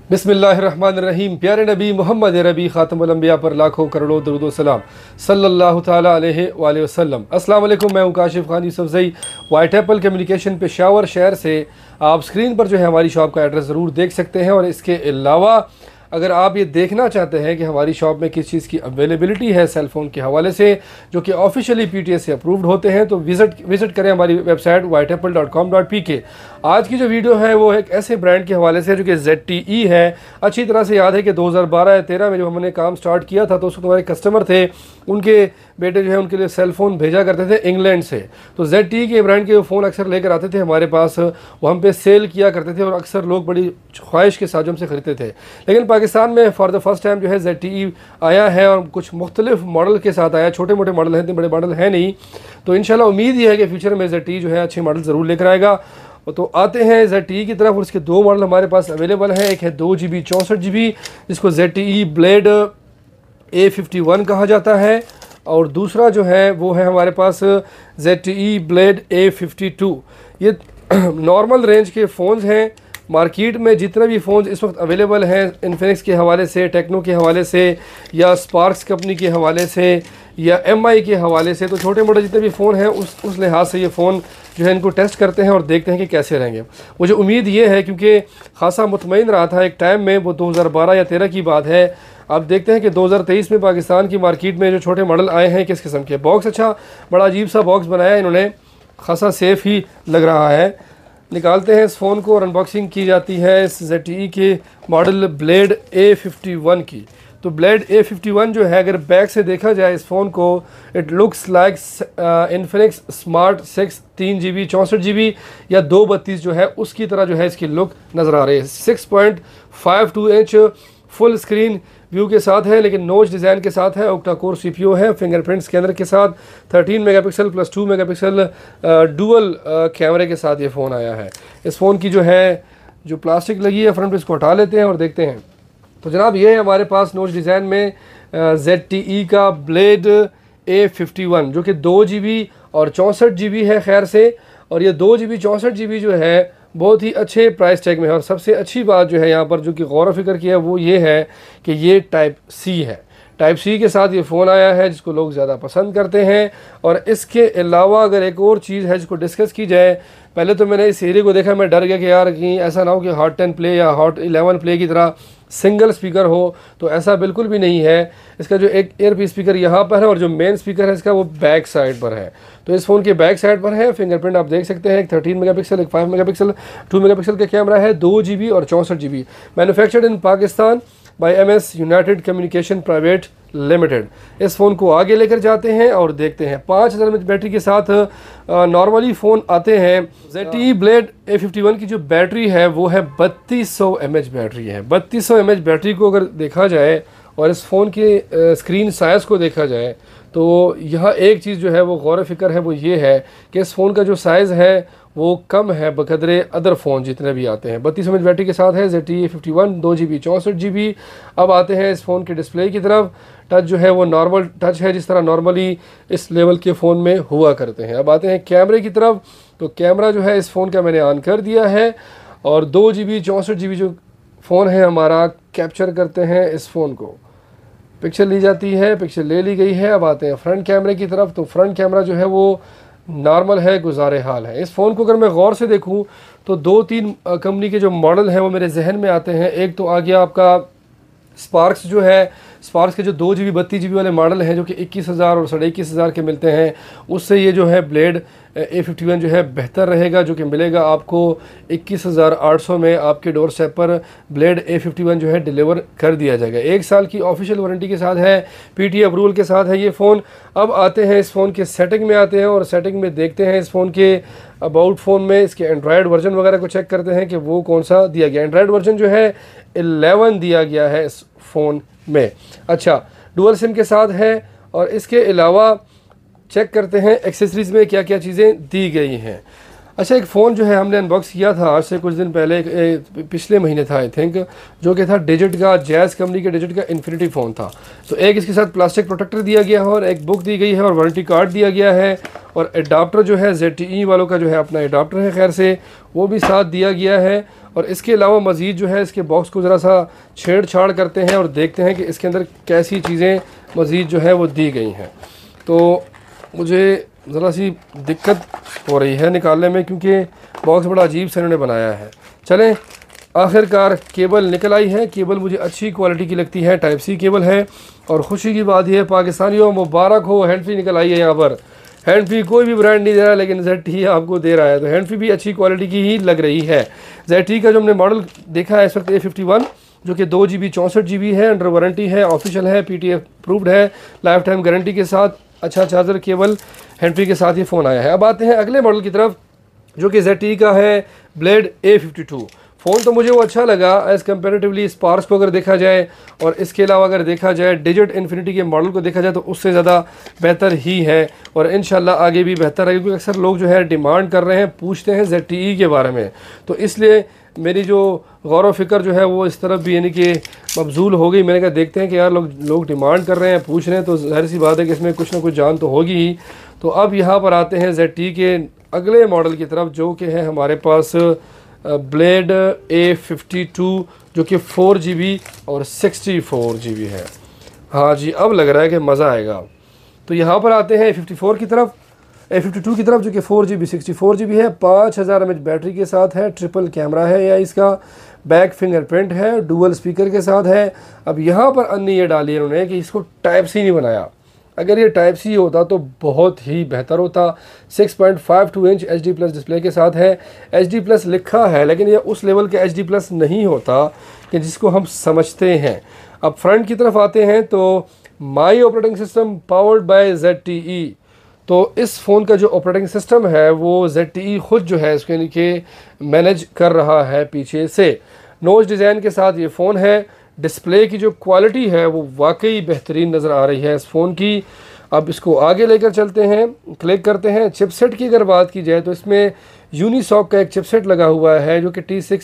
बिस्मिल्लाहिर्रहमानिर्रहीम। प्यारे नबी मोहम्मद रबी ख़ातमुल अंबिया पर लाखों करोड़ों दरूद व सलाम सल्लल्लाहु ताला अलैहि वसल्लम। अस्सलाम वालेकुम, मैं हूं Kashif Khan Yousafzai, white apple communication Peshawar शहर से। आप स्क्रीन पर जो है हमारी शॉप का एड्रेस ज़रूर देख सकते हैं। और इसके अलावा अगर आप ये देखना चाहते हैं कि हमारी शॉप में किस चीज़ की अवेलेबिलिटी है सेल फ़ोन के हवाले से जो कि ऑफिशियली PTS से अप्रूव्ड होते हैं, तो विज़िट करें हमारी वेबसाइट whiteapple.com.pk। आज की जो वीडियो है वो एक ऐसे ब्रांड के हवाले से जो कि ZTE है। अच्छी तरह से याद है कि 2012 या 13 में जब हमने काम स्टार्ट किया था तो उस वक्त हमारे कस्टमर थे, उनके बेटे जो है उनके लिए सेल फ़ोन भेजा करते थे इंग्लैंड से। तो ZTE के ब्रांड के फ़ोन अक्सर लेकर आते थे हमारे पास, वो हम पे सेल किया करते थे और अक्सर लोग बड़ी ख्वाहिश के साथ हमसे ख़रीदते थे। लेकिन पाकिस्तान में फॉर द फर्स्ट टाइम जो है ZTE आया है और कुछ मुख्तलिफ मॉडल के साथ आया। छोटे मोटे मॉडल हैं, इतने बड़े मॉडल हैं नहीं। तो इंशाल्लाह उम्मीद ये है कि फ्यूचर में ZTE जो है अच्छे मॉडल ज़रूर लेकर आएगा। तो आते हैं ZTE की तरफ। और इसके दो मॉडल हमारे पास अवेलेबल हैं। एक है 2GB 64GB जिसको ZTE ब्लेड A51 कहा जाता है, और दूसरा जो है वो है हमारे पास ZTE ब्लेड A52। ये नॉर्मल रेंज के फ़ोन्स हैं। मार्केट में जितने भी फ़ोन्स इस वक्त अवेलेबल हैं इन्फिनिक्स के हवाले से, टेक्नो के हवाले से, या स्पार्क्स कंपनी के हवाले से, या MI के हवाले से, तो छोटे मोटे जितने भी फ़ोन हैं उस लिहाज से ये फ़ोन जो है इनको टेस्ट करते हैं और देखते हैं कि कैसे रहेंगे। मुझे उम्मीद ये है क्योंकि खासा मुतमईन रहा था एक टाइम में, वो 2012 या 13 की बात है। अब देखते हैं कि 2023 में पाकिस्तान की मार्केट में जो छोटे मॉडल आए हैं किस किस्म के। बॉक्स अच्छा, बड़ा अजीब सा बॉक्स बनाया है इन्होंने, खासा सेफ़ ही लग रहा है। निकालते हैं इस फ़ोन को और अनबॉक्सिंग की जाती है इस ZTE के मॉडल ब्लेड A51 की। तो ब्लेड A51 जो है अगर बैक से देखा जाए इस फ़ोन को, it looks like Infinix smart 6 3GB 64GB या 232 जो है उसकी तरह जो है इसकी लुक नज़र आ रही है। 6.52 इंच फुल स्क्रीन व्यू के साथ है, लेकिन नोच डिज़ाइन के साथ है। ऑक्टा कोर CPU है, फिंगरप्रिंट स्कैनर के साथ, 13 मेगापिक्सल प्लस 2 मेगापिक्सल डुअल कैमरे के साथ ये फ़ोन आया है। इस फ़ोन की जो है जो प्लास्टिक लगी है फ्रंट पे, इसको हटा लेते हैं और देखते हैं। तो जनाब ये है हमारे पास नोच डिज़ाइन में ZTE का ब्लेड A51 जो कि 2GB और 64GB है खैर से। और ये 2GB 64GB जो है बहुत ही अच्छे प्राइस टैग में है। और सबसे अच्छी बात जो है यहाँ पर जो कि गौर फिक्र किया है वो ये है कि ये टाइप C है। टाइप C के साथ ये फ़ोन आया है जिसको लोग ज़्यादा पसंद करते हैं। और इसके अलावा अगर एक और चीज़ है जिसको डिस्कस की जाए, पहले तो मैंने इस एरिया को देखा, मैं डर गया कि यार कहीं ऐसा ना हो कि हॉट 10 प्ले या हॉट 11 प्ले की तरह सिंगल स्पीकर हो, तो ऐसा बिल्कुल भी नहीं है। इसका जो एक एयरपीस स्पीकर यहाँ पर है और जो मेन स्पीकर है इसका वो बैक साइड पर है। तो इस फ़ोन के बैक साइड पर है फिंगरप्रिंट आप देख सकते हैं। एक 13 मेगापिक्सल, एक 5 मेगापिक्सल, 2 मेगापिक्सल का कैमरा है, 2GB और 64GB। Manufactured in Pakistan by MS united communication private limited. इस फ़ोन को आगे लेकर जाते हैं और देखते हैं। 5000 mAh बैटरी के साथ नॉर्मली फ़ोन आते हैं। ZTE ब्लेड A51 की जो बैटरी है वो है 3200 mAh बैटरी है। 3200 mAh बैटरी को अगर देखा जाए और इस फ़ोन के स्क्रीन साइज़ को देखा जाए तो यहाँ एक चीज़ जो है वो गौर फिक्र है वो ये है कि इस फ़ोन का जो साइज़ है वो कम है बकदरे अदर फ़ोन जितने भी आते हैं। 3200 mAh बैटरी के साथ है ZTE A51, 2GB 64GB। अब आते हैं इस फ़ोन के डिस्प्ले की तरफ। टच जो है वो नॉर्मल टच है जिस तरह नॉर्मली इस लेवल के फ़ोन में हुआ करते हैं। अब आते हैं कैमरे की तरफ। तो कैमरा जो है इस फ़ोन का मैंने ऑन कर दिया है और 2GB 64GB जो फ़ोन है हमारा कैप्चर करते हैं इस फ़ोन को, पिक्चर ली जाती है, पिक्चर ले ली गई है। अब आते हैं फ्रंट कैमरे की तरफ। तो फ्रंट कैमरा जो है वो नॉर्मल है, गुजारे हाल है। इस फ़ोन को अगर मैं गौर से देखूं तो 2-3 कंपनी के जो मॉडल हैं वो मेरे जहन में आते हैं। एक तो आ गया आपका स्पार्क्स जो है, स्पार्क्स के जो 2GB 32GB वाले मॉडल हैं जो कि 21,000 और 21,500 के मिलते हैं, उससे ये जो है ब्लेड A51 जो है बेहतर रहेगा, जो कि मिलेगा आपको 21,800 में। आपके डोर स्टेप पर ब्लेड A51 जो है डिलीवर कर दिया जाएगा। 1 साल की ऑफिशियल वारंटी के साथ है, PT अप्रूवल के साथ है ये फ़ोन। अब आते हैं इस फ़ोन के सेटिंग में आते हैं और सेटिंग में देखते हैं इस फ़ोन के अबाउट फ़ोन में इसके एंड्रॉयड वर्जन वगैरह को चेक करते हैं कि वो कौन सा दिया गया। एंड्रॉयड वर्जन जो है 11 दिया गया है इस फ़ोन में। अच्छा, डुअल सिम के साथ है। और इसके अलावा चेक करते हैं एक्सेसरीज़ में क्या क्या चीज़ें दी गई हैं। अच्छा, एक फ़ोन जो है हमने अनबॉक्स किया था आज से कुछ दिन पहले, पिछले महीने था आई थिंक, जो कि था डिजिट का, जैज़ कंपनी के डिजिट का इन्फिनिटी फ़ोन था। तो एक इसके साथ प्लास्टिक प्रोटेक्टर दिया गया है और एक बुक दी गई है और वारंटी कार्ड दिया गया है और एडाप्टर जो है ZTE वालों का जो है अपना एडाप्टर है खैर से, वो भी साथ दिया गया है। और इसके अलावा मज़ीद जो है इसके बॉक्स को ज़रा सा छेड़छाड़ करते हैं और देखते हैं कि इसके अंदर कैसी चीज़ें मज़ीद जो है वो दी गई हैं। तो मुझे ज़रा सी दिक्कत हो रही है निकालने में, क्योंकि बॉक्स बड़ा अजीब से इन्होंने बनाया है। चलें, आखिरकार केबल निकल आई है। केबल मुझे अच्छी क्वालिटी की लगती है, टाइप सी केबल है। और ख़ुशी की बात यह है, पाकिस्तानियों मुबारक हो, हैंड फ्री निकल आई है। यहाँ पर हैंड फ्री कोई भी ब्रांड नहीं दे रहा है, लेकिन ZTE आपको दे रहा है। तो हैंड फ्री भी अच्छी क्वालिटी की ही लग रही है। ZTE का जो हमने मॉडल देखा है इस वक्त A51, जो कि 2 GB 64 GB है, अंडर वारंटी है, ऑफिशियल है, PTA अप्रूव्ड है, लाइफ टाइम गारंटी के साथ, अच्छा चार्जर, केबल, हैंड फ्री के साथ ये फ़ोन आया है। अब आते हैं अगले मॉडल की तरफ, जो कि ZTE का है ब्लेड A52। फ़ोन तो मुझे वो अच्छा लगा एज़ कम्पेरेटिवली स्पार्क्स को अगर देखा जाए, और इसके अलावा अगर देखा जाए डिजिट इन्फिनिटी के मॉडल को देखा जाए, तो उससे ज़्यादा बेहतर ही है और इंशाल्लाह आगे भी बेहतर रहेगी, क्योंकि अक्सर लोग जो है डिमांड कर रहे हैं, पूछते हैं ZTE के बारे में। तो इसलिए मेरी जो गौर व फिक्र जो है वो इस तरफ भी यानी कि मबजूल हो गई। मैंने कहा देखते हैं कि यार लोग डिमांड कर रहे हैं, पूछ रहे हैं, तो जाहिर सी बात है कि इसमें कुछ ना कुछ जान तो होगी ही। तो अब यहाँ पर आते हैं ZTE के अगले मॉडल की तरफ, जो कि है हमारे पास ब्लेड A52, जो कि 4 GB और 64 GB है। हाँ जी, अब लग रहा है कि मज़ा आएगा। तो यहाँ पर आते हैं A52 की तरफ, A52 की तरफ, जो कि 4 GB 64 GB है, 5000 mAh बैटरी के साथ है, ट्रिपल कैमरा है या इसका, बैक फिंगरप्रिंट है, डुअल स्पीकर के साथ है। अब यहाँ पर अन्य ये डाली है उन्होंने कि इसको टाइप सी नहीं बनाया। अगर ये टाइप सी होता तो बहुत ही बेहतर होता। 6.52 इंच HD+ डिस्प्ले के साथ है। HD+ लिखा है, लेकिन ये उस लेवल के HD+ नहीं होता कि जिसको हम समझते हैं। अब फ्रंट की तरफ आते हैं तो my operating system powered by ZTE। तो इस फ़ोन का जो ऑपरेटिंग सिस्टम है वो ZTE खुद जो है इसके नीचे मैनेज कर रहा है पीछे से। नोज डिज़ाइन के साथ ये फ़ोन है। डिस्प्ले की जो क्वालिटी है वो वाकई बेहतरीन नज़र आ रही है इस फ़ोन की। अब इसको आगे लेकर चलते हैं, क्लिक करते हैं। चिपसेट की अगर बात की जाए तो इसमें यूनिसॉक का एक चिपसेट लगा हुआ है, जो कि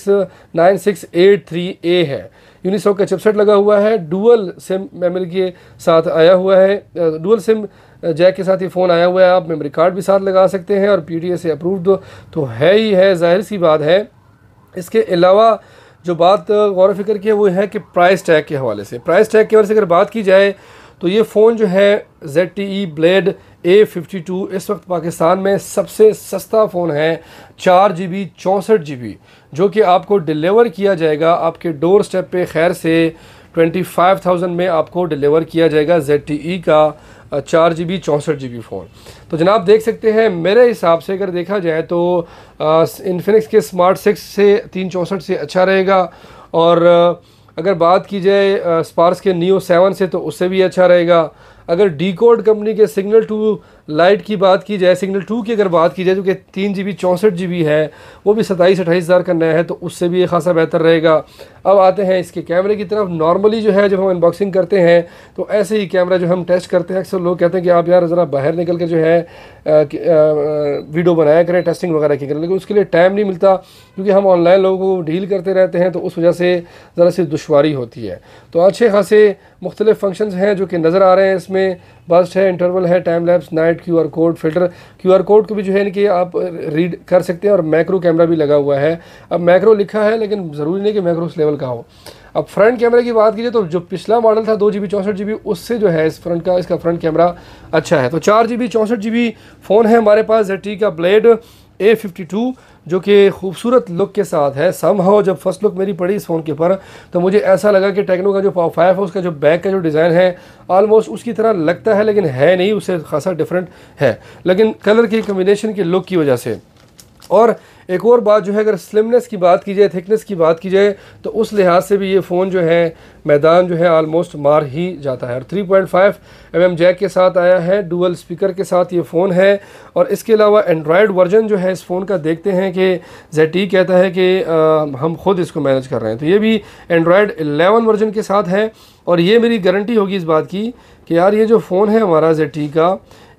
T69683A है। यूनिसॉक का चिपसेट लगा हुआ है, डुअल सिम मेमोरी के साथ आया हुआ है, डुअल सिम जैक के साथ ये फ़ोन आया हुआ है। आप मेमोरी कार्ड भी साथ लगा सकते हैं और PTA से अप्रूव्ड तो है ही है, जाहिर सी बात है। इसके अलावा जो बात गौर फिक्र की है वो है कि प्राइस टैग के हवाले से, प्राइस टैग के हवाले से अगर बात की जाए तो ये फ़ोन जो है ZTE ब्लेड A52 इस वक्त पाकिस्तान में सबसे सस्ता फ़ोन है। 4 GB 64 GB, जो कि आपको डिलीवर किया जाएगा आपके डोर स्टेप पे खैर से 25,000 में आपको डिलीवर किया जाएगा ZTE का 4 GB 64 GB फ़ोन। तो जनाब देख सकते हैं, मेरे हिसाब से अगर देखा जाए तो इन्फिनिक्स के स्मार्ट 6 से 364 से अच्छा रहेगा, और अगर बात की जाए स्पार्क्स के नियो 7 से तो उससे भी अच्छा रहेगा। अगर डीकोड कंपनी के सिग्नल 2 लाइट की बात की जाए, सिग्नल 2 की अगर बात की जाए, जो कि 3 GB 64 GB है, वो भी 27-28 हज़ार का नया है, तो उससे भी ये खासा बेहतर रहेगा। अब आते हैं इसके कैमरे की तरफ। नॉर्मली जो है जब हम अनबॉक्सिंग करते हैं तो ऐसे ही कैमरा जो हम टेस्ट करते हैं, अक्सर लोग कहते हैं कि आप यार ज़रा बाहर निकल कर जो है वीडियो बनाया करें, टेस्टिंग वगैरह की करें, लेकिन उसके लिए टाइम नहीं मिलता, क्योंकि हम ऑनलाइन लोगों को डील करते रहते हैं, तो उस वजह से ज़रा सी दुश्वारी होती है। तो अच्छे खासे मुख्तलिफ फंक्शंस हैं जो कि नज़र आ रहे हैं इसमें। बस्ट है, इंटरवल है, time lapse, night, QR code, filter. QR code को भी जो है कि आप रीड कर सकते हैं, और मैक्रो कैमरा भी लगा हुआ है। अब मैक्रो लिखा है, लेकिन ज़रूरी नहीं कि मैक्रो उस लेवल का हो। अब फ्रंट कैमरे की बात कीजिए तो जो पिछला मॉडल था 2 GB 64 GB, उससे जो है इसका फ्रंट कैमरा अच्छा है। तो 4 GB 64 GB फ़ोन है हमारे पास ZTE का ब्लेड A52, जो कि खूबसूरत लुक के साथ है। समहाउ जब फर्स्ट लुक मेरी पड़ी इस फ़ोन के ऊपर तो मुझे ऐसा लगा कि टेक्नो का जो पावर 5 है उसका जो बैक का जो डिज़ाइन है ऑलमोस्ट उसकी तरह लगता है, लेकिन है नहीं, उससे खासा डिफरेंट है, लेकिन कलर की कम्बिनेशन के लुक की वजह से। और एक और बात जो है, अगर स्लिमनेस की बात की जाए, थिकनेस की बात की जाए, तो उस लिहाज से भी ये फ़ोन जो है मैदान जो है आलमोस्ट मार ही जाता है। और 3.5 mm जैक के साथ आया है, डुअल स्पीकर के साथ ये फ़ोन है। और इसके अलावा एंड्रॉयड वर्जन जो है इस फ़ोन का देखते हैं कि ZTE कहता है कि हम खुद इसको मैनेज कर रहे हैं, तो ये भी एंड्रॉयड 11 वर्जन के साथ है। और ये मेरी गारंटी होगी इस बात की कि यार ये जो फ़ोन है हमारा ZTE का,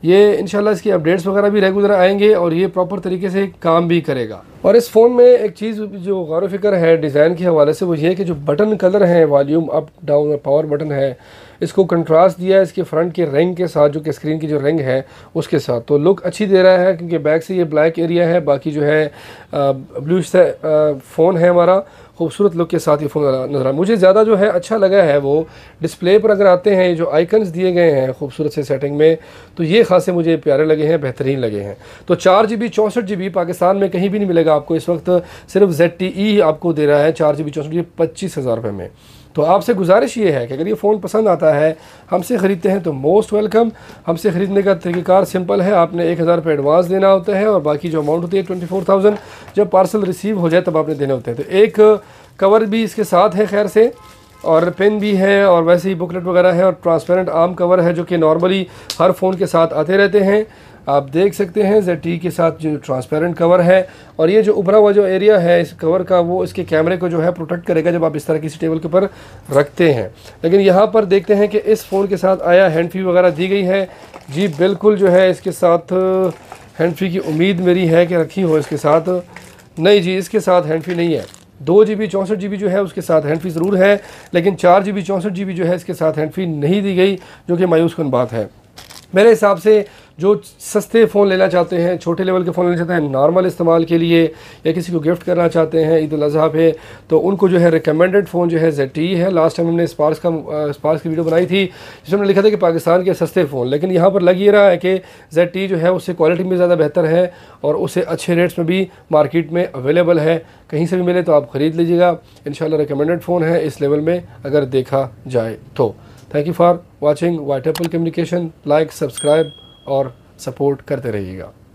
ये इंशाल्लाह इसकी अपडेट्स वगैरह भी रेगुलर आएंगे और ये प्रॉपर तरीके से काम भी करेगा। और इस फ़ोन में एक चीज़ जो गौर फ़िक्र है डिज़ाइन के हवाले से वो ये है कि जो बटन कलर हैं, वॉल्यूम अप डाउन और पावर बटन है, इसको कंट्रास्ट दिया है इसके फ्रंट के रिंग के साथ, जो कि स्क्रीन की जो रिंग है उसके साथ, तो लुक अच्छी दे रहा है क्योंकि बैक से ये ब्लैक एरिया है, बाकी जो है ब्लू से फ़ोन है हमारा, खूबसूरत लुक के साथ ये फ़ोन नज़र आ। मुझे ज़्यादा जो है अच्छा लगा है वो डिस्प्ले पर अगर आते हैं जो आइकन्स दिए गए हैं खूबसूरत से सेटिंग में, तो ये खासे मुझे प्यारे लगे हैं, बेहतरीन लगे हैं। तो 4GB 64GB पाकिस्तान में कहीं भी नहीं मिलेगा आपको, इस वक्त सिर्फ ZTE आपको दे रहा है 4GB 64GB 25,000 रुपये में। तो आपसे गुजारिश ये है कि अगर ये फ़ोन पसंद आता है, हमसे ख़रीदते हैं तो मोस्ट वेलकम। हमसे ख़रीदने का तरीक़ाकार सिंपल है, आपने 1000 रुपये एडवांस देना होता है और बाकी जो अमाउंट होती है 24,000 जब पार्सल रिसीव हो जाए तब आपने देने होते हैं। तो एक कवर भी इसके साथ है खैर से, और पेन भी है और वैसे ही बुकलेट वगैरह है और ट्रांसपेरेंट आर्म कवर है जो कि नॉर्मली हर फ़ोन के साथ आते रहते हैं। आप देख सकते हैं ZTE के साथ जो ट्रांसपेरेंट कवर है, और ये जो उभरा हुआ जो एरिया है इस कवर का वो इसके कैमरे को जो है प्रोटेक्ट करेगा जब आप इस तरह किसी टेबल के ऊपर रखते हैं। लेकिन यहाँ पर देखते हैं कि इस फ़ोन के साथ आया हैंड फ्री वगैरह दी गई है। जी बिल्कुल जो है इसके साथ हैंड फ्री की उम्मीद मेरी है कि रखी हो इसके साथ। नहीं जी, इसके साथ हैंड फ्री नहीं है। 2GB 64GB जो है उसके साथ हैंड फ्री ज़रूर है, लेकिन 4GB 64GB जो है इसके साथ हैंड फ्री नहीं दी गई, जो कि मायूस कुन बात है। मेरे हिसाब से जो सस्ते फ़ोन लेना चाहते हैं, छोटे लेवल के फ़ोन लेना चाहते हैं नॉर्मल इस्तेमाल के लिए, या किसी को गिफ्ट करना चाहते हैं ईद उल अज़हा पे, तो उनको जो है रिकमेंडेड फ़ोन जो है ZTE है। लास्ट टाइम हमने स्पार्क्स की वीडियो बनाई थी जिसमें हमने लिखा था कि पाकिस्तान के सस्ते फ़ोन, लेकिन यहाँ पर लग ये रहा है कि ZTE जो है उससे क्वालिटी में ज़्यादा बेहतर है और उससे अच्छे रेट्स में भी मार्केट में अवेलेबल है। कहीं से भी मिले तो आप ख़रीद लीजिएगा, इंशाल्लाह रिकमेंडेड फ़ोन है इस लेवल में अगर देखा जाए तो। Thank you for watching white apple communication. Like, subscribe और सपोर्ट करते रहिएगा।